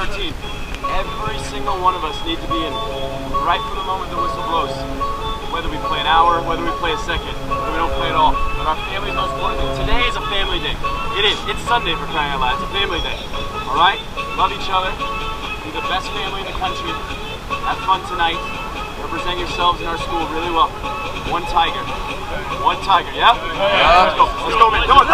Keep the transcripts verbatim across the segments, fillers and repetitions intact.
routine. Every single one of us need to be in right from the moment the whistle blows. Whether we play an hour, whether we play a second, whether we don't play at all. But our family is the most important thing. Today is a family day. It is. It's Sunday for crying out loud. It's a family day. Alright? Love each other. Be the best family in the country. Have fun tonight. Represent yourselves in our school really well. One Tiger. One Tiger, yeah? Yeah. Let's go. Let's go, man. Come on.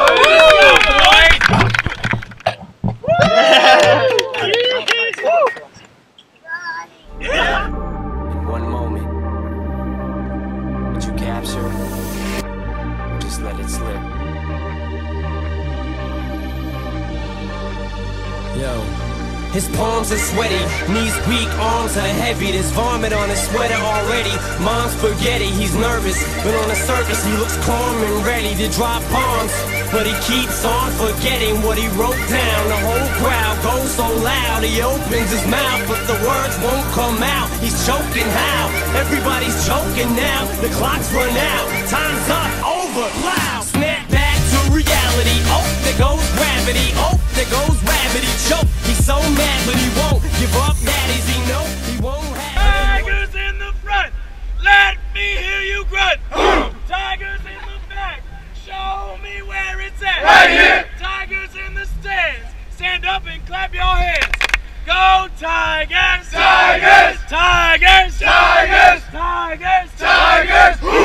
In one moment, would you capture or just let it slip? Yo. His palms are sweaty, knees weak, arms are heavy. There's vomit on his sweater already. Mom's spaghetti, he's nervous, but on the surface he looks calm and ready to drop bombs. But he keeps on forgetting what he wrote down. The whole crowd goes so loud, he opens his mouth, but the words won't come out. He's choking how? Everybody's choking now. The clock's run out, time's up, over, loud. Snap back to reality. Oh, there goes gravity. Oh, there goes gravity. Choke. He's so mad, but he won't give up. That is, he know he won't have. Tigers in the front, let me hear you grunt. Tigers in the back, show me where it's at. Right here. Tigers in the stands, stand up and clap your hands. Go Tigers! Tigers! Tigers! Tigers! Tigers! Tigers!